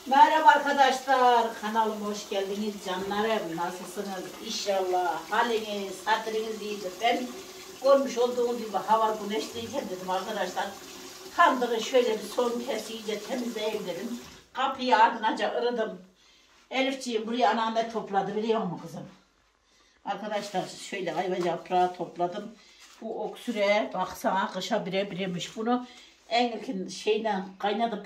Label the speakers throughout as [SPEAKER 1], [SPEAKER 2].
[SPEAKER 1] Merhaba arkadaşlar, kanalıma hoş geldiniz canlarım. Nasılsınız? İnşallah haliniz, hatırınız iyidir. Ben görmüş olduğunuz gibi hava güneşliyken dedim arkadaşlar. Tandırı şöyle bir son kez iyice temizleyeyim dedim. Kapıyı ardınaca ırıdım. Elifciğim buraya anneanne topladı biliyor musun kızım? Arkadaşlar şöyle ayva yaprağı topladım. Bu oksüre baksana kışa birebirmiş. Bunu en ilkin şeyden kaynatıp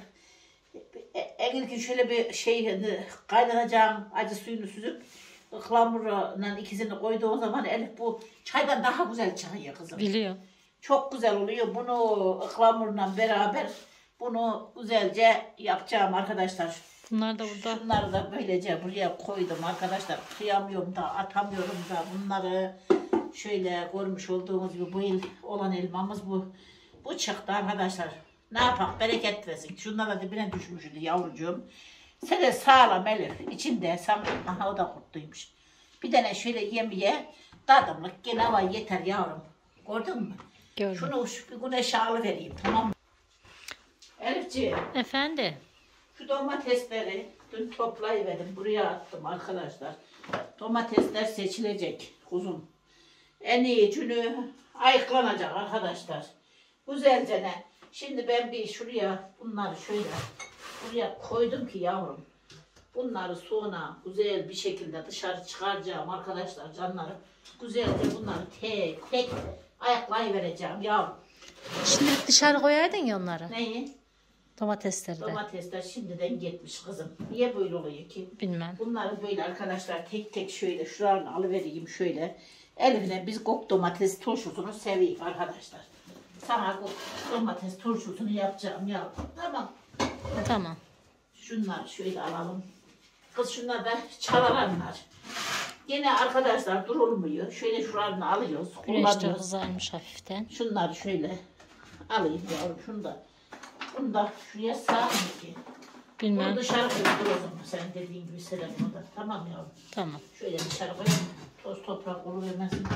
[SPEAKER 1] en ilkin şöyle bir şey kaynatacağım acı suyunu süzüp ıhlamurla ikisini koyduğu zaman Elif bu çaydan daha güzel çıkıyor kızım.
[SPEAKER 2] Biliyor.
[SPEAKER 1] Çok güzel oluyor. Bunu ıhlamurla beraber bunu güzelce yapacağım arkadaşlar.
[SPEAKER 2] Bunlar da burada.
[SPEAKER 1] Bunları da böylece buraya koydum arkadaşlar. Kıyamıyorum da atamıyorum da bunları şöyle görmüş olduğunuz gibi bu yıl olan elmamız bu. Bu çıktı arkadaşlar. Ne yapak bereket versin. Şunlar da dibine düşmüştü yavrucuğum. Sen de sağlam Elif. İçinde sanırım. Aha o da kurtluymuş. Bir tane şöyle yemeye tadımlık gene var yeter yavrum. Gördün mü?
[SPEAKER 2] Gördüm.
[SPEAKER 1] Şunu bir güneşe alıvereyim tamam mı? Elifciğim.
[SPEAKER 2] Efendi.
[SPEAKER 1] Şu domatesleri dün toplayıverdim. Buraya attım arkadaşlar. Domatesler seçilecek kuzum. En iyi günü ayıklanacak arkadaşlar. Güzelce ne? Şimdi ben bir şuraya bunları şöyle buraya koydum ki yavrum. Bunları sonra güzel bir şekilde dışarı çıkaracağım arkadaşlar canlarım. Güzelce bunları tek tek ayıklayıvereceğim yavrum.
[SPEAKER 2] Şimdi dışarı koyaydın ya onları.
[SPEAKER 1] Neyi?
[SPEAKER 2] Domatesleri de.
[SPEAKER 1] Domatesler şimdiden gitmiş kızım. Niye böyle oluyor ki?
[SPEAKER 2] Bilmem.
[SPEAKER 1] Bunları böyle arkadaşlar tek tek şöyle şuralarını alıvereyim şöyle. Elimle biz kok domates turşusunu seveyim arkadaşlar. Sana kok domates turşusunu yapacağım ya. Tamam.
[SPEAKER 2] Tamam.
[SPEAKER 1] Şunları şöyle alalım. Kız şunlar da çalaranlar. Yine arkadaşlar durulmuyor. Şöyle şuralarını alıyoruz.
[SPEAKER 2] Güneş de
[SPEAKER 1] Kullanıyoruz.
[SPEAKER 2] kızarmış hafiften.
[SPEAKER 1] Şunları şöyle alayım yavrum. Bunu da şuraya sığar ki?
[SPEAKER 2] Bilmem.
[SPEAKER 1] Bunu dışarı koydur o zaman. Sen dediğin gibi Selam bunu da. Tamam yavrum.
[SPEAKER 2] Tamam.
[SPEAKER 1] Şöyle dışarı koyayım. Toz toprak oluvermesin.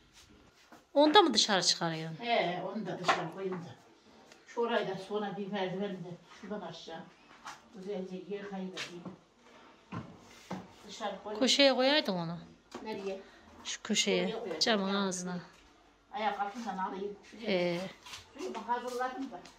[SPEAKER 2] Onu da mı dışarı çıkarıyorsun?
[SPEAKER 1] He onu da dışarı koyayım da. Şu orayı da sonra bir merdiven de şuradan aşağı. Güzelce yer kaybedeyim. Dışarı koyayım.
[SPEAKER 2] Köşeye koyaydın onu.
[SPEAKER 1] Nereye?
[SPEAKER 2] Şu köşeye. Camın ağzına.
[SPEAKER 1] Ayak altından alayım. Suyumu hazırladım da.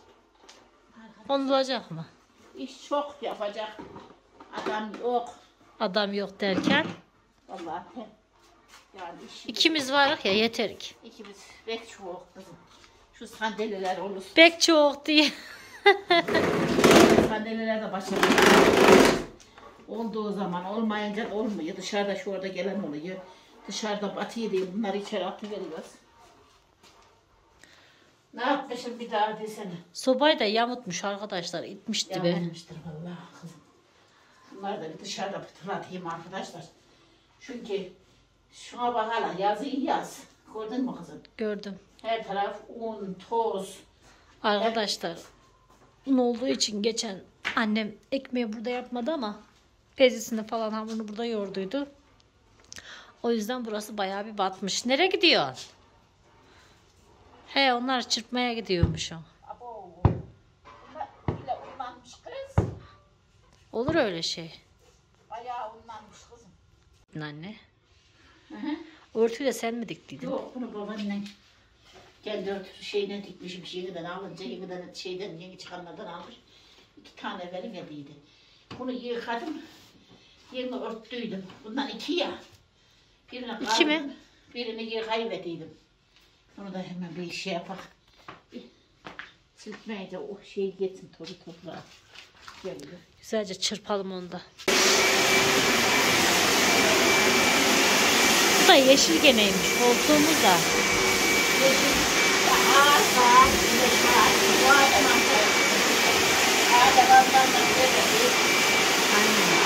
[SPEAKER 2] Olacak mı?
[SPEAKER 1] İş çok yapacak. Adam yok.
[SPEAKER 2] Adam yok derken.
[SPEAKER 1] Vallahi yani işimiz
[SPEAKER 2] İkimiz varız ya yeterik.
[SPEAKER 1] İkimiz pek çok kızım. Şu sandalyeler olur.
[SPEAKER 2] Pek çok diye.
[SPEAKER 1] Sandalyeler de başarılı. Olduğu zaman olmayınca olmuyor. Dışarıda şu orada gelen oluyor. Dışarıda batıyor diye bunları içeri atıveriyoruz. Ne yapmışım bir daha desene.
[SPEAKER 2] Sobayı da yamutmuş arkadaşlar. İtmiş dibe.
[SPEAKER 1] Yanılmıştır vallahi kızım. Bunları da bir dışarıda pıtırlatayım arkadaşlar. Çünkü şuna bak hala yazı iyi yaz. Gördün mü kızım?
[SPEAKER 2] Gördüm.
[SPEAKER 1] Her taraf un, toz.
[SPEAKER 2] Arkadaşlar un olduğu için geçen annem ekmeği burada yapmadı ama bezisini falan hamurunu burada yoğurduydu. O yüzden burası bayağı bir batmış. Nereye gidiyor? He onlar çırpmaya gidiyormuş o.
[SPEAKER 1] Abo. Bunlar bile unlanmış kız.
[SPEAKER 2] Olur öyle şey.
[SPEAKER 1] Bayağı unlanmış kızım.
[SPEAKER 2] Anne.
[SPEAKER 1] Hı hı.
[SPEAKER 2] Örtüyü de sen mi diktiydin?
[SPEAKER 1] Yok bunu babaannen kendi örtüsü şeyden dikmişim. Yeniden alınca yeniden şeyden yeni çıkanlardan almış. 2 tane vermediydi. Bunu yıkadım. Yerini örttüydüm. Bundan 2 ya. Birini
[SPEAKER 2] İki mi?
[SPEAKER 1] kaldım, birini yıkayıverdiydim. Onu da hemen bir şey yapak. Silkmeye de o şey geçsin tozu toprağa. Geliyor.
[SPEAKER 2] Güzelce çırpalım onu da. Bu da yeşil geneymiş. Koltuğumuz da.
[SPEAKER 1] Yeşil, ağaç, güneş var. Bu adamdan da. Adamdan da böyle.
[SPEAKER 2] Aynen.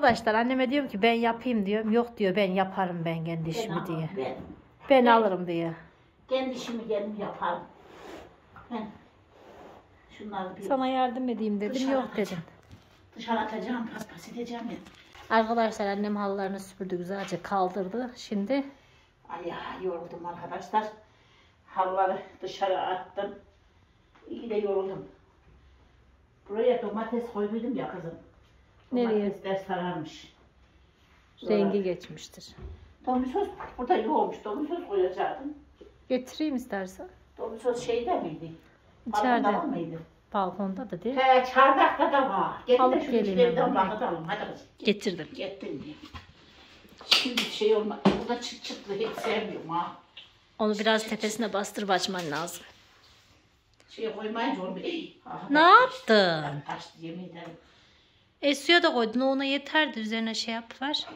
[SPEAKER 2] Arkadaşlar anneme diyorum ki ben yapayım diyorum. Yok diyor ben yaparım ben kendi işimi
[SPEAKER 1] Ben
[SPEAKER 2] diye.
[SPEAKER 1] alırım,
[SPEAKER 2] Ben alırım diye.
[SPEAKER 1] kendi işimi kendim yaparım. Ben şunları bir
[SPEAKER 2] Sana yardım edeyim dedim.
[SPEAKER 1] Dışarı
[SPEAKER 2] Yok
[SPEAKER 1] atacağım.
[SPEAKER 2] dedin.
[SPEAKER 1] dışarı atacağım, paspas edeceğim ya.
[SPEAKER 2] Arkadaşlar annem halılarını süpürdü güzelce kaldırdı. Şimdi
[SPEAKER 1] Ay ya, yoruldum arkadaşlar. Halıları dışarı attım. İyi de yoruldum. Buraya domates koyduydum ya kızım.
[SPEAKER 2] Nereye?
[SPEAKER 1] Domatesler sararmış.
[SPEAKER 2] rengi geçmiştir.
[SPEAKER 1] Domates burada yoğurmuş. Domates koyacaktım.
[SPEAKER 2] Getireyim istersen.
[SPEAKER 1] Domates şeyde miydi?
[SPEAKER 2] İçeride.
[SPEAKER 1] Balkonda mıydı?
[SPEAKER 2] Balkonda da değil.
[SPEAKER 1] He, çardakta da var. Gelin
[SPEAKER 2] Alıp
[SPEAKER 1] de şu
[SPEAKER 2] geleyim
[SPEAKER 1] işlerden
[SPEAKER 2] hemen.
[SPEAKER 1] bakalım. Hadi kızım.
[SPEAKER 2] Getirdim.
[SPEAKER 1] Gittin diye. Şimdi şey olmaz. Bu da çıt çıtlı hiç sevmiyorum ha.
[SPEAKER 2] Onu biraz tepesine bastırıp açman lazım.
[SPEAKER 1] Şey koymayınca olmuyor.
[SPEAKER 2] Ne yaptın?
[SPEAKER 1] Kaçtı yemin ederim.
[SPEAKER 2] Suya da koydun. O ona yeterdi. Üzerine şey yap ver.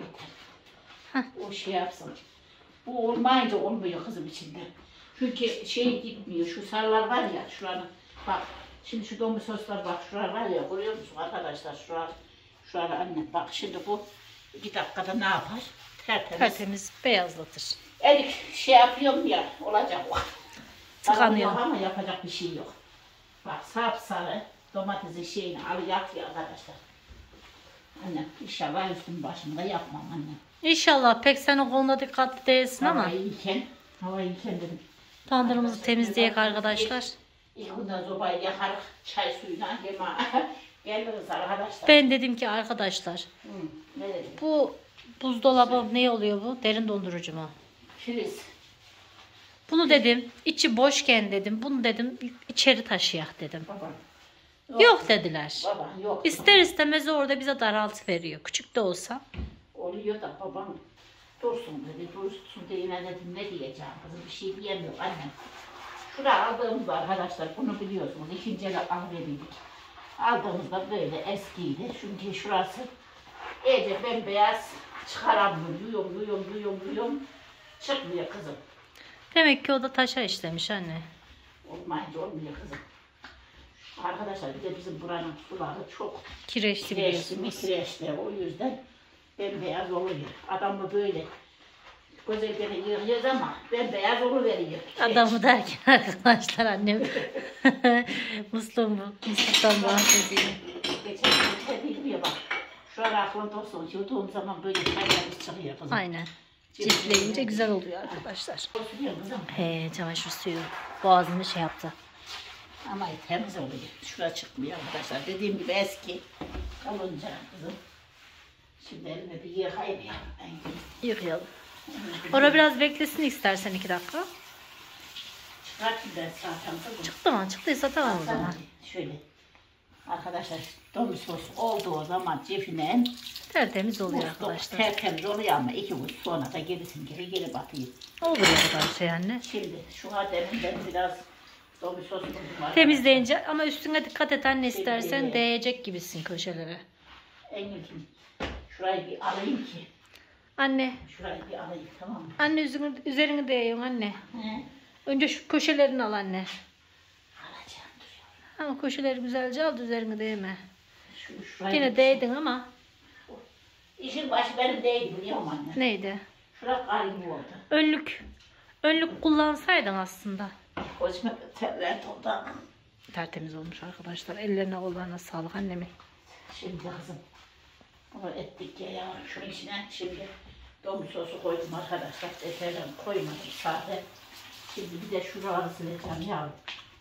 [SPEAKER 1] O şey yapsın. Bu olmayınca olmuyor kızım içinde. Çünkü şey gitmiyor. Şu sarılar var ya şuranın. Bak şimdi şu domatesler bak şuralar var ya görüyor musun arkadaşlar? Şuralar anne bak şimdi bu 2 dakikada ne yapar?
[SPEAKER 2] Tertemiz beyazlatır.
[SPEAKER 1] Elik şey yapıyorum ya olacak o.
[SPEAKER 2] Tıkanıyor.
[SPEAKER 1] Ama yapacak bir şey yok. Bak sapsarı domatesin şeyini al yak ya arkadaşlar. Annem inşallah üstüm başımda yapmam annem.
[SPEAKER 2] İnşallah pek sen o konuda dikkatli değilsin ama.
[SPEAKER 1] Hava iyiken dedim.
[SPEAKER 2] Tandırımızı temizleyek arkadaşlar.
[SPEAKER 1] İlk günden sobayı yakarık çay suyuna yema. Geliriz arkadaşlar.
[SPEAKER 2] Ben dedim ki arkadaşlar
[SPEAKER 1] Ne dedim?
[SPEAKER 2] bu buzdolabı ne oluyor bu? Derin dondurucu mu?
[SPEAKER 1] Friz.
[SPEAKER 2] Bunu dedim içi boşken dedim bunu dedim içeri taşıyak dedim.
[SPEAKER 1] Babam.
[SPEAKER 2] Yok dediler.
[SPEAKER 1] Babam yok.
[SPEAKER 2] İster istemez orada bize daraltı veriyor. Küçük de olsa.
[SPEAKER 1] Oluyor da babam dursun dedi. Dursun diye ne dedim ne diyeceğim kızım bir şey diyemiyor annem. Şuraya aldığımızda arkadaşlar bunu biliyorsunuz. İkinci ele alıverdik. Aldığımızda böyle eskiydi. Çünkü şurası iyice bembeyaz çıkaramıyor. Duyuyorum. Çıkmıyor kızım.
[SPEAKER 2] Demek ki o da taşa işlemiş anne.
[SPEAKER 1] Olmayınca olmuyor kızım. Arkadaşlar bir de bizim buranın suları çok
[SPEAKER 2] Kireçli biliyorsunuz.
[SPEAKER 1] kireçli. O yüzden bembeyaz oluyor. Adamı böyle güzelce yığıyoruz ama bembeyaz oluveriyor.
[SPEAKER 2] Adamı derken arkadaşlar annem Musluk'tan bahsediyor.
[SPEAKER 1] Geçen bilmiyor bak. Şurada aklında olsun. Yuttuğum zaman böyle çaylarımız çıkıyor kızım.
[SPEAKER 2] Aynen. Çiftleyince güzel oluyor arkadaşlar.
[SPEAKER 1] Oturuyor kızım.
[SPEAKER 2] He, çamaşır suyu boğazını şey yaptı.
[SPEAKER 1] Ama temiz oluyor. Şuraya çıkmıyor arkadaşlar. Dediğim gibi eski kalınca kızım. Şimdi elime bir yıkayayım ya.
[SPEAKER 2] Yıkayalım. Orada biraz beklesin istersen 2 dakika.
[SPEAKER 1] Çıkartayım ben salçamı.
[SPEAKER 2] Çıktı mı? Çıktıysa tamam o zaman.
[SPEAKER 1] Şöyle. Arkadaşlar domuz sos olduğu zaman cefinen
[SPEAKER 2] Tertemiz oluyor arkadaşlar.
[SPEAKER 1] tertemiz oluyor ama 2 gün sonra da gerisin geri batıyor.
[SPEAKER 2] Oluyor o kadar şey anne.
[SPEAKER 1] Şimdi şu deminden biraz domuz sos buldum var.
[SPEAKER 2] Temizleyince ama üstüne dikkat et anne istersen değecek gibisin köşelere.
[SPEAKER 1] Engin şurayı bir alayım ki.
[SPEAKER 2] Anne.
[SPEAKER 1] Şurayı bir alayım tamam mı?
[SPEAKER 2] Anne üzerini değiyorsun anne.
[SPEAKER 1] He.
[SPEAKER 2] Önce şu köşelerini al anne.
[SPEAKER 1] Alacağım dur.
[SPEAKER 2] Ama köşeleri güzelce al da üzerine değme.
[SPEAKER 1] Şurayı
[SPEAKER 2] Yine değdin ama.
[SPEAKER 1] İşin başı benim değil biliyor musun anne?
[SPEAKER 2] Neydi?
[SPEAKER 1] Şura kar gibi oldu.
[SPEAKER 2] Önlük kullansaydın aslında.
[SPEAKER 1] Gözüme terler doldu.
[SPEAKER 2] Tertemiz olmuş arkadaşlar. Ellerine kollarına sağlık annemin.
[SPEAKER 1] Şimdi kızım bunu ettik ya yavrum. Şunun içine şimdi domuz sosu koydum arkadaşlar. Eterden koymadım sade. Şimdi bir de şuraları sileceğim yavrum.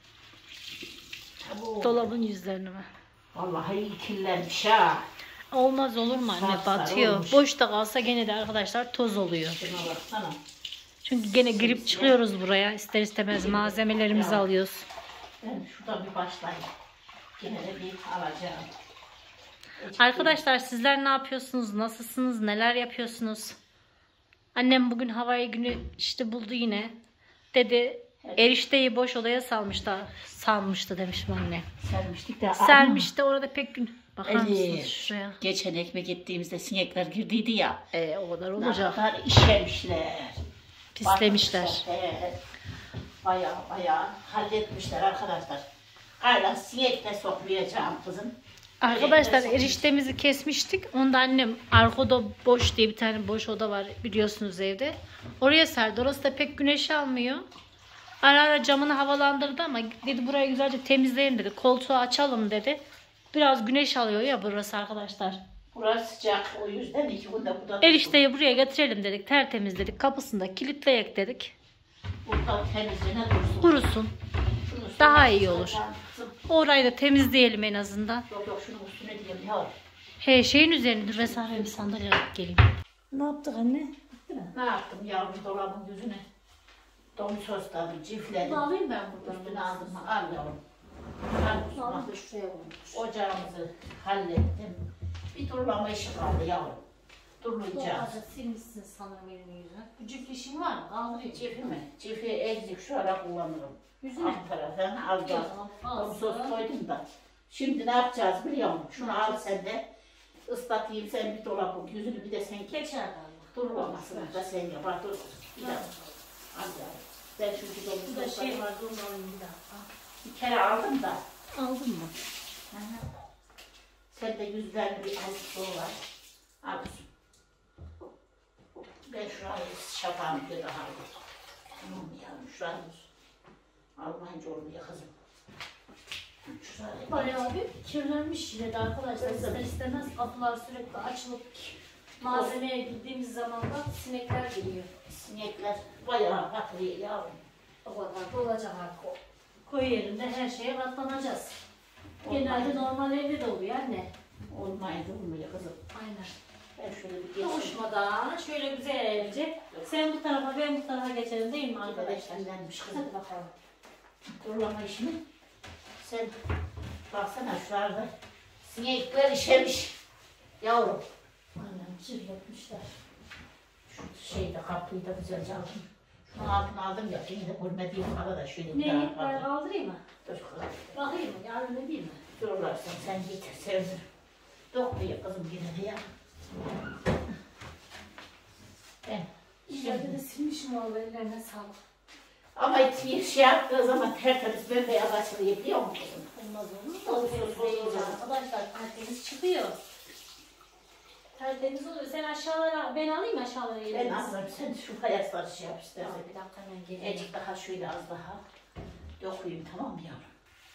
[SPEAKER 1] Tabii.
[SPEAKER 2] Dolabın yüzlerini mi?
[SPEAKER 1] Vallahi iyi kirlenmiş ha.
[SPEAKER 2] Olmaz olur mu anne?
[SPEAKER 1] Sapsarı
[SPEAKER 2] Batıyor.
[SPEAKER 1] olmuş.
[SPEAKER 2] Boşta kalsa gene de arkadaşlar toz oluyor.
[SPEAKER 1] Şuna baksana.
[SPEAKER 2] Çünkü gene girip çıkıyoruz buraya. İster istemez malzemelerimizi alıyoruz.
[SPEAKER 1] Ben şuradan bir başlayayım. Gene de bir alacağım.
[SPEAKER 2] Arkadaşlar sizler ne yapıyorsunuz? Nasılsınız? Neler yapıyorsunuz? Annem bugün havai günü işte buldu yine. Dedi erişteyi boş odaya salmıştı demişim anne.
[SPEAKER 1] Sermiştik de.
[SPEAKER 2] Sermişti orada pek gün. Bakar mısınız
[SPEAKER 1] Evet.
[SPEAKER 2] şuraya?
[SPEAKER 1] Geçen ekmek ettiğimizde sinekler girdiydi ya.
[SPEAKER 2] O kadar
[SPEAKER 1] Ne
[SPEAKER 2] olacak.
[SPEAKER 1] kadar işemişler.
[SPEAKER 2] Pislemişler.
[SPEAKER 1] Bayağı halletmişler arkadaşlar. Hala sinek de sokmayacağım kızım.
[SPEAKER 2] Arkadaşlar eriştemizi kesmiştik. Onda annem arka boş diye bir tane boş oda var biliyorsunuz evde. Oraya serdi. Orası da pek güneş almıyor. Ara ara camını havalandırdı ama dedi burayı güzelce temizleyin dedi. Koltuğu açalım dedi. Biraz güneş alıyor ya burası arkadaşlar.
[SPEAKER 1] Burası sıcak, o yüzden 2 günde burada.
[SPEAKER 2] Erişteyi buraya getirelim dedik. Tertemiz dedik. Kapısını da kilitleyek dedik.
[SPEAKER 1] Burada temizliğine dursun.
[SPEAKER 2] Kurusun. Daha iyi olur. Orayı da temizleyelim en azından.
[SPEAKER 1] Yok şunun üstüne diyeyim ya.
[SPEAKER 2] He şeyin üzerine dur vesaire bir sandalye alıp geleyim. Ne yaptık anne? Bitti mi?
[SPEAKER 1] Ne yaptım yavrum dolabın yüzüne? Domuz sosladım, cifledim.
[SPEAKER 2] Bunu alayım ben buradan.
[SPEAKER 1] Üstüne aldım mı? Al yavrum. Al
[SPEAKER 2] Alayım
[SPEAKER 1] Müslüman.
[SPEAKER 2] da şuraya koymuş.
[SPEAKER 1] Ocağımızı hallettim. Bir durulama işi kaldı yavrum. Durulayacağız.
[SPEAKER 2] Azıcık silmişsin sanırım elini yüzüne. Bu cif işin var mı? Kaldırayım.
[SPEAKER 1] Cifi mi? Cifi egzik şu ara kullanırım.
[SPEAKER 2] Yüzüne.
[SPEAKER 1] Alt taraftan al gel.
[SPEAKER 2] Tamam,
[SPEAKER 1] Domuz sos koydum da. Şimdi ne yapacağız biliyor musun? Şunu al sen de. Islatayım sen bir dolabın yüzünü bir de sen geç.
[SPEAKER 2] Geçer galiba.
[SPEAKER 1] Durulamasını da sen yap. Dur. Bir dakika. Al yavrum. Ben çünkü domuz
[SPEAKER 2] Burada
[SPEAKER 1] sosları
[SPEAKER 2] şey var, dur alayım bir dakika.
[SPEAKER 1] bir kere aldım da.
[SPEAKER 2] Aldın mı?
[SPEAKER 1] Hı hı. Sen de yüzlerini bir alıp var. Al kızım. Ben şurayı şapağımı bir daha alayım. Tamam mı yavrum? Şurayı almayınca olmuyor kızım. Şurayı
[SPEAKER 2] Bayağı bir kirlenmiş yine de arkadaşlar. İster istemez kapılar sürekli açılıp malzemeye girdiğimiz zaman da sinekler giriyor.
[SPEAKER 1] sinekler bayağı patlıyor yavrum.
[SPEAKER 2] O kadar da olacak artık. Koyu yerinde her şeye katlanacağız. Genelde normal evde de oluyor anne.
[SPEAKER 1] Olmayınca olmuyor kızım.
[SPEAKER 2] Aynen.
[SPEAKER 1] Ben şöyle bir geçeyim.
[SPEAKER 2] Kavuşmadan şöyle güzelce sen bu tarafa ben bu tarafa geçelim değil mi arkadaşlar?
[SPEAKER 1] Arkadaşlarlanmış kızım.
[SPEAKER 2] Hadi bakalım.
[SPEAKER 1] Durulama işini. Sen baksana şurada sinekler işemiş. Yavrum.
[SPEAKER 2] Aynen çirletmişler.
[SPEAKER 1] Şu şeyde kapıyı da güzelce aldım. Şunu altına aldım ya. Şimdi görmediğim kadar da şöyle bir
[SPEAKER 2] Ne?
[SPEAKER 1] daha
[SPEAKER 2] Ben
[SPEAKER 1] aldım.
[SPEAKER 2] kaldırayım mı?
[SPEAKER 1] Dur kızım.
[SPEAKER 2] Bakayım mı? Yarın ne diyeyim mi?
[SPEAKER 1] Dururlarsan sen getir sevdim. Dokuyor kızım yine de ya. Ben
[SPEAKER 2] İleride de silmişim o ellerine sağlık.
[SPEAKER 1] ama bir şey yaptığı zaman tertemiz bembeyaz açılıyor biliyor musun kızım?
[SPEAKER 2] Olmaz olur mu? Arkadaşlar tertemiz çıkıyor. Tertemiz oluyor. Sen aşağılara, ben alayım aşağılara
[SPEAKER 1] Ben
[SPEAKER 2] yerine.
[SPEAKER 1] anlarım sen şu fayansları şey yap istersen.
[SPEAKER 2] Bir dakika hemen geleyim.
[SPEAKER 1] Azıcık daha şöyle az daha dokuyayım tamam mı yavrum?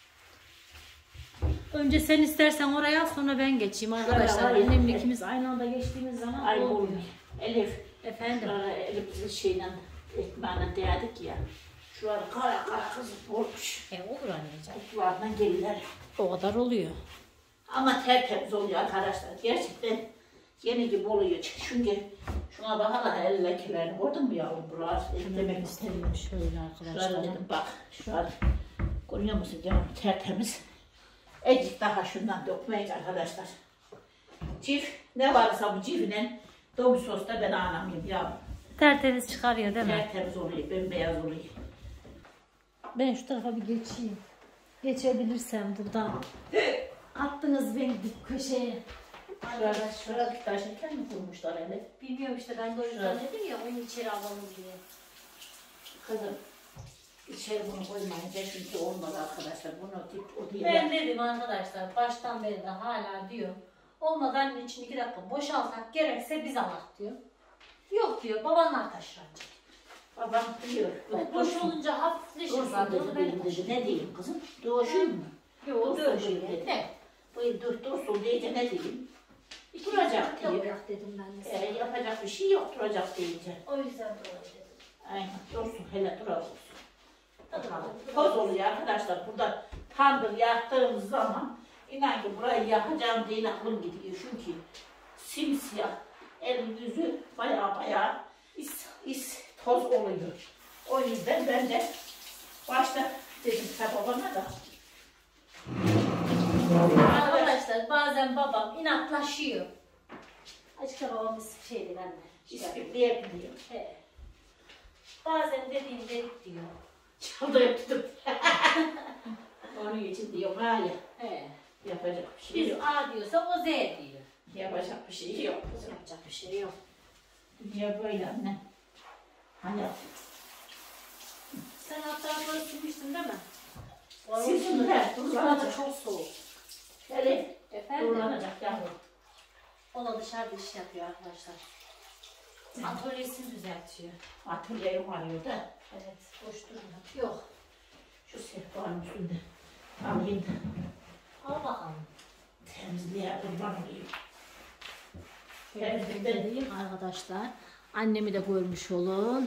[SPEAKER 2] Önce sen istersen oraya sonra ben geçeyim arkadaşlar.
[SPEAKER 1] Şöyle,
[SPEAKER 2] Annemle
[SPEAKER 1] hayır.
[SPEAKER 2] ikimiz aynı anda geçtiğimiz zaman
[SPEAKER 1] Ay
[SPEAKER 2] olmuyor.
[SPEAKER 1] olmuyor. Elif,
[SPEAKER 2] Efendim.
[SPEAKER 1] elimizi şeyle ekmeğine değdik ya. Şuraları kara kara kızım olmuş.
[SPEAKER 2] Olur anneciğim.
[SPEAKER 1] Kutulardan gelirler.
[SPEAKER 2] O kadar oluyor.
[SPEAKER 1] Ama tertemiz oluyor arkadaşlar. Gerçekten yeni gibi oluyor. Çünkü şuna bakana el lekelerini gördün mü yavrum buralar? Demek istedim.
[SPEAKER 2] Şöyle
[SPEAKER 1] Şuraları
[SPEAKER 2] arkadaşlar.
[SPEAKER 1] dedim bak. Şuraları görüyor musun yavrum tertemiz. Ecik daha şundan dökmeyin arkadaşlar. Cif ne varsa bu cifinin domuz sosta ben anlamıyorum yavrum.
[SPEAKER 2] Tertemiz çıkarıyor değil mi?
[SPEAKER 1] Tertemiz oluyor, bembeyaz oluyor.
[SPEAKER 2] Ben şu tarafa bir geçeyim. Geçebilirsem buradan. Attınız beni dip köşeye.
[SPEAKER 1] Şurada taşırken mi kurmuşlar hele?
[SPEAKER 2] Bilmiyorum işte ben de o yüzden dedim ya onu içeri alalım diye.
[SPEAKER 1] Kızım içeri bunu koymayınca çünkü olmadı arkadaşlar. Bunu dip o diye.
[SPEAKER 2] Ben dedim arkadaşlar baştan beri de hala diyor. Olmadı anne için 2 dakika boşaltak gerekse biz alak diyor. Yok diyor babanlar taşır ancak.
[SPEAKER 1] Babam diyor.
[SPEAKER 2] Boş olunca hafifleşir zaten.
[SPEAKER 1] Dursun dedi, benim dedi. Ne diyeyim kızım? Doğuşun mu?
[SPEAKER 2] Yok
[SPEAKER 1] Dursun
[SPEAKER 2] dövüşüyor.
[SPEAKER 1] dedi.
[SPEAKER 2] Ne?
[SPEAKER 1] Bu dursun deyince ne diyeyim? Duracak diyor.
[SPEAKER 2] Yapacak dedim ben de.
[SPEAKER 1] Yapacak bir şey yok duracak deyince.
[SPEAKER 2] O yüzden böyle dedim.
[SPEAKER 1] Aynen dursun hele duralım. Toz oluyor arkadaşlar. Burada tandır yaktığımız zaman inan ki burayı yakacağım diye aklım gidiyor. Çünkü simsiyah elin yüzü baya toz oluyor. O yüzden ben de başta dedim babama da.
[SPEAKER 2] Arkadaşlar bazen babam inatlaşıyor. Açıkça babam bir şey değil anne.
[SPEAKER 1] İspikleyebiliyor.
[SPEAKER 2] He. Bazen dediğim dedik diyor.
[SPEAKER 1] Çaldı tutup. Onun için diyorum hayır.
[SPEAKER 2] He.
[SPEAKER 1] Yapacak bir şey
[SPEAKER 2] Biz
[SPEAKER 1] yok.
[SPEAKER 2] A diyorsa o Z diyor.
[SPEAKER 1] Yapacak bir şey yok.
[SPEAKER 2] Yapacak bir şey yok.
[SPEAKER 1] Dünya böyle anne. Hayat.
[SPEAKER 2] Sen hatta böyle silmiştin değil mi?
[SPEAKER 1] Sildim de.
[SPEAKER 2] Burada çok soğuk.
[SPEAKER 1] Hele
[SPEAKER 2] Efendim?
[SPEAKER 1] Doğranacak yavrum.
[SPEAKER 2] O da dışarıda iş yapıyor arkadaşlar. Atölyesini düzeltiyor.
[SPEAKER 1] Atölyeyi arıyor da.
[SPEAKER 2] Evet, boş durmuyor. Yok.
[SPEAKER 1] Şu sehpanın üstünde alayım da.
[SPEAKER 2] Al bakalım.
[SPEAKER 1] Temizliğe kurban olayım.
[SPEAKER 2] Temizliğim arkadaşlar. Annemi de görmüş olun.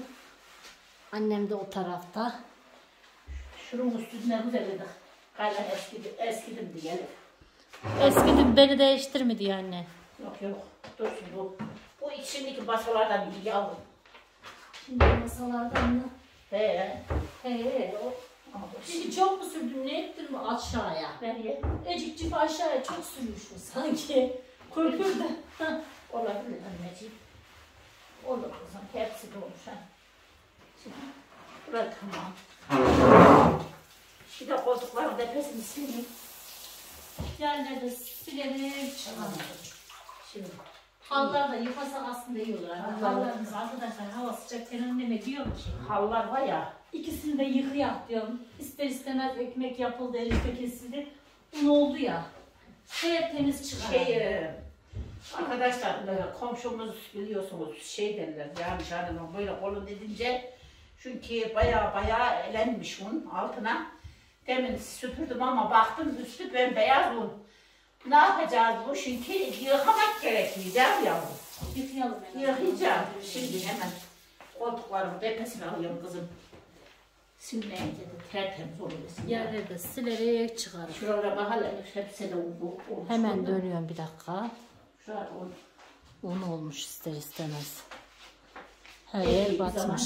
[SPEAKER 2] Annem de o tarafta.
[SPEAKER 1] Şunun üstüne güzel dedik. Kaylan eskidim diyelim.
[SPEAKER 2] Eskidi beni değiştirmedi anne.
[SPEAKER 1] Yok dursun bu. Bu içindeki basalardan iyi yavrum.
[SPEAKER 2] Şimdi masalardan mı?
[SPEAKER 1] He.
[SPEAKER 2] O.
[SPEAKER 1] Ama bu
[SPEAKER 2] Şimdi çok mu sürdüm? Ne ettin mi aşağıya?
[SPEAKER 1] nereye?
[SPEAKER 2] Ecikcik aşağıya çok sürmüşsün sanki. Korkur da.
[SPEAKER 1] Olabilir anneciğim. Olur kızım. Hepsi de olmuş ha. Şimdi burası tamam. Şimdi koltukların tepesini sileyim.
[SPEAKER 2] Yerlerde silerim çıkalım.
[SPEAKER 1] Şimdi
[SPEAKER 2] Hallar da yıkasak aslında iyi olur. Hallarımız arkadaşlar hava sıcakken anneme diyorum ki
[SPEAKER 1] hallar var ya.
[SPEAKER 2] ikisini de yıkayak diyorum. İster istemez ekmek yapıldı, erişte kesildi. Un oldu ya. Temiz çıkar.
[SPEAKER 1] Arkadaşlar komşumuz biliyorsunuz şey derler yani canım böyle kolun dedince çünkü baya elenmiş un altına. Demin süpürdüm ama baktım üstü bembeyaz un. Ne yapacağız bu? Çünkü yıkamak gerekiyor değil mi yavrum?
[SPEAKER 2] Yıkayalım.
[SPEAKER 1] Yıkayacağım. Şimdi hemen koltuklarımın tepesine alıyorum kızım. Silmeye dedim tertemiz oluyor.
[SPEAKER 2] Yerleri de silerek çıkarır.
[SPEAKER 1] Şuralara bak hele hepsi de un bu.
[SPEAKER 2] Hemen dönüyorum bir dakika.
[SPEAKER 1] Şurada un.
[SPEAKER 2] Un olmuş ister istemez. Her yer batmış.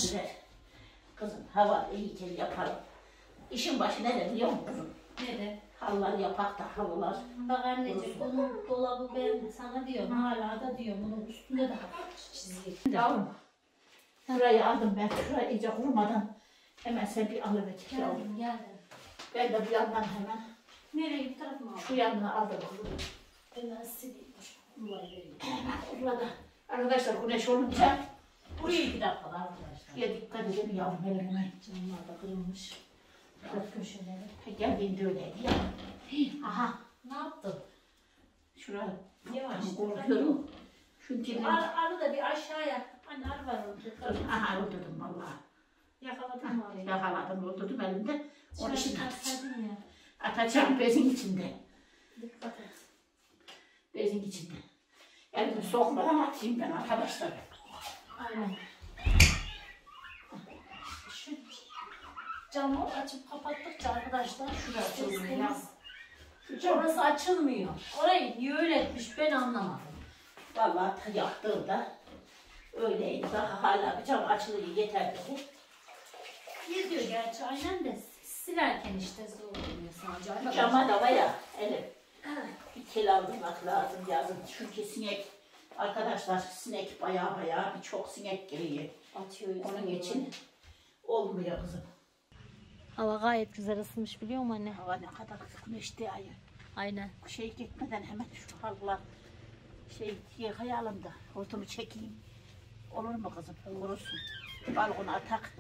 [SPEAKER 1] Kızım hava iyice yapalım. İşin başı ne biliyor musun kızım?
[SPEAKER 2] Neden?
[SPEAKER 1] Halılar yapak da halılar.
[SPEAKER 2] Bak anneciğim bunun dolabı ben sana diyorum hala da diyorum bunun üstünde de hafif çizgi.
[SPEAKER 1] Yavrum. Şurayı aldım ben. Şurayı iyice kurumadan hemen sen bir alıver yavrum.
[SPEAKER 2] Geldim.
[SPEAKER 1] Ben de bir yandan hemen
[SPEAKER 2] Nereye bir tarafıma al.
[SPEAKER 1] şu yanına aldım.
[SPEAKER 2] Hemen sileyim. Bunları vereyim.
[SPEAKER 1] Hemen burada. Arkadaşlar güneş olunca
[SPEAKER 2] Buraya 2 dakika arkadaşlar.
[SPEAKER 1] ya dikkat edin yavrum elime.
[SPEAKER 2] Camlar da kırılmış. Alt köşeleri.
[SPEAKER 1] Geldiğinde öyleydi ya. Aha.
[SPEAKER 2] Ne yaptın?
[SPEAKER 1] Şuraya
[SPEAKER 2] Yavaş.
[SPEAKER 1] korkuyorum. Çünkü
[SPEAKER 2] Arı da bir aşağıya. Anne arı var orada.
[SPEAKER 1] aha öldürdüm vallahi.
[SPEAKER 2] Yakaladım mı arayı?
[SPEAKER 1] Yakaladım öldürdüm elimde. Onun için
[SPEAKER 2] Atsaydın ya.
[SPEAKER 1] atacağım bezin içinde.
[SPEAKER 2] Dikkat et.
[SPEAKER 1] Bezin içinde. Elimi sokmadan atayım ben arkadaşlar.
[SPEAKER 2] Aynen. Şu camı açıp kapattıkça arkadaşlar
[SPEAKER 1] Şurası açılmıyor ya. Şu cam
[SPEAKER 2] orası açılmıyor. Orayı niye öyle etmiş ben anlamadım.
[SPEAKER 1] vallahi yaptığımda öyleydi. Daha hala bir cam açılıyor yeter dedi.
[SPEAKER 2] Gidiyor gerçi aynen de silerken işte zor oluyor sadece.
[SPEAKER 1] Bu
[SPEAKER 2] Arkadaşlar.
[SPEAKER 1] cama da var ya Elif.
[SPEAKER 2] Evet.
[SPEAKER 1] Bir tel aldırmak lazım yazın. Çünkü sinek arkadaşlar sinek baya birçok sinek giriyor.
[SPEAKER 2] Atıyor.
[SPEAKER 1] Onun için olmuyor kızım.
[SPEAKER 2] Hava gayet güzel ısınmış biliyor musun anne?
[SPEAKER 1] Hava ne kadar güneşli ayı.
[SPEAKER 2] Aynen.
[SPEAKER 1] Şey gitmeden hemen şu halılar yıkayalım da hortumu çekeyim. Olur mu kızım? Kurusun. Balkona atak.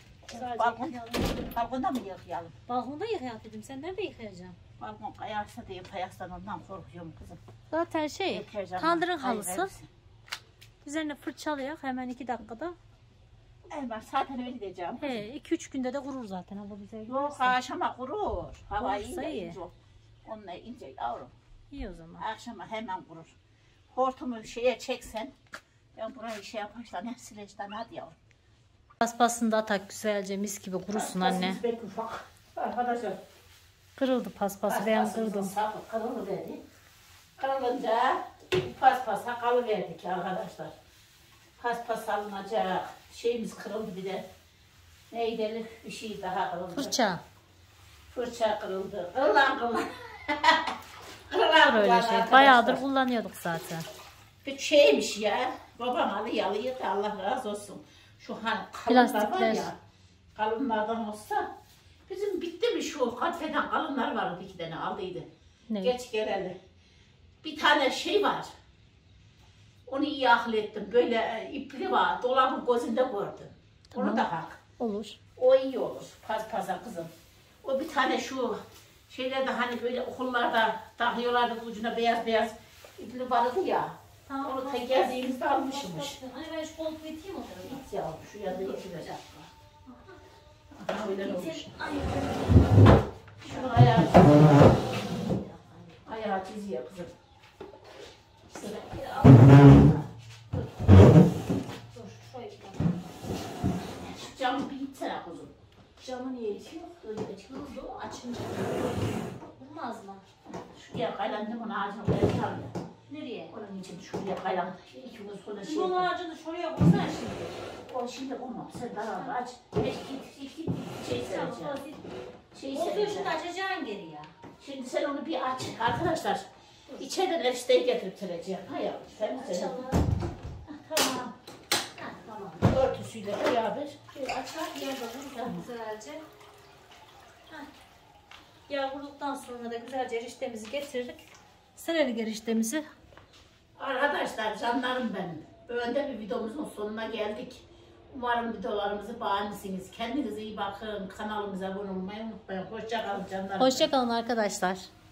[SPEAKER 1] Balkonda mı yıkayalım?
[SPEAKER 2] Balkonda yıkayalım dedim. Sen nerede yıkayacaksın?
[SPEAKER 1] Balkon kayarsa diye payastan ondan korkuyorum kızım.
[SPEAKER 2] Zaten şey,
[SPEAKER 1] Deterjanla
[SPEAKER 2] tandırın
[SPEAKER 1] hayır,
[SPEAKER 2] halısı.
[SPEAKER 1] hepsi.
[SPEAKER 2] Üzerine fırçalayak hemen 2 dakikada.
[SPEAKER 1] Ben zaten öyle diyeceğim.
[SPEAKER 2] He, 2-3 günde de kurur zaten hava güzel.
[SPEAKER 1] Yok akşama kurur. Hava
[SPEAKER 2] Kurursa iyi.
[SPEAKER 1] ince. Onunla ince yavrum.
[SPEAKER 2] İyi o zaman.
[SPEAKER 1] Akşama hemen kurur. Hortumu şeye çeksen ben burayı şey yaparsan hep sileçten hadi yavrum.
[SPEAKER 2] Paspasını da atak güzelce mis gibi kurusun anne.
[SPEAKER 1] Paspasımız pek ufak. Arkadaşlar
[SPEAKER 2] Kırıldı paspası ben
[SPEAKER 1] paspasımızın
[SPEAKER 2] kırdım.
[SPEAKER 1] sapı kırılıverdi. Kırılınca paspasa kalıverdik arkadaşlar. Paspas alınacak. Şeyimiz kırıldı bir de. Neydi bir şey daha kırıldı.
[SPEAKER 2] Fırça.
[SPEAKER 1] Fırça kırıldı. Kırılan. Kırılan
[SPEAKER 2] Öyle şey. Bayağıdır kullanıyorduk zaten.
[SPEAKER 1] Bir şeymiş ya. Babam alıyordu Allah razı olsun. Şu hani kalınlar var
[SPEAKER 2] Plastikler.
[SPEAKER 1] ya. Kalınlardan olsa. Bizim bitti mi şu kaliteden kalınlar vardı 2 tane aldıydı.
[SPEAKER 2] Ne?
[SPEAKER 1] Geç geleli. Bir tane şey var. Onu iyi akıl ettim. Böyle ipli var. Dolabın gözünde gördüm.
[SPEAKER 2] Tamam.
[SPEAKER 1] Onu da hak.
[SPEAKER 2] Olur.
[SPEAKER 1] O iyi olur. Paspasa kızım. O bir tane şu şeylerde hani böyle okullarda takıyorlardı ucuna beyaz beyaz ipli vardı ya.
[SPEAKER 2] Tamam.
[SPEAKER 1] Onu tek geldiğimizde almışmış.
[SPEAKER 2] Hani ben şu koltuğu iteyim o tarafa.
[SPEAKER 1] Git yavrum şu yanda getirecek. Aha öyle olmuş.
[SPEAKER 2] Ay.
[SPEAKER 1] Şunu ayağı çiziyor kızım.
[SPEAKER 2] Dur şöyle.
[SPEAKER 1] Şu camı bir itsene kuzum.
[SPEAKER 2] Camı niye itiyor?
[SPEAKER 1] Öyle açıldı o açınca.
[SPEAKER 2] Olmaz mı?
[SPEAKER 1] Şuraya kaylandım onu ağacına koyacağım ya.
[SPEAKER 2] Nereye?
[SPEAKER 1] Onun için şuraya kaylandı. İkimiz sonra şey
[SPEAKER 2] Limon ağacını şuraya koysana şimdi.
[SPEAKER 1] O şimdi olmam. Sen daraldı aç. İki şey sereceğim. Şey
[SPEAKER 2] O
[SPEAKER 1] sereceğim.
[SPEAKER 2] şimdi açacaksın geri ya.
[SPEAKER 1] Şimdi sen onu bir aç arkadaşlar. İçeriden erişteyi getirip sereceğim. Ha yavrum sen de sen. Tamam.
[SPEAKER 2] Ha, tamam.
[SPEAKER 1] Örtüsüyle beraber.
[SPEAKER 2] Açar yer bakın güzelce. Heh. Yavruluktan sonra da güzelce eriştemizi getirdik. Serelim eriştemizi.
[SPEAKER 1] Arkadaşlar canlarım benim. Böyle bir videomuzun sonuna geldik. Umarım videolarımızı beğenirsiniz. Kendinize iyi bakın. Kanalımıza abone olmayı unutmayın. Hoşça kalın canlarım.
[SPEAKER 2] Hoşça kalın arkadaşlar.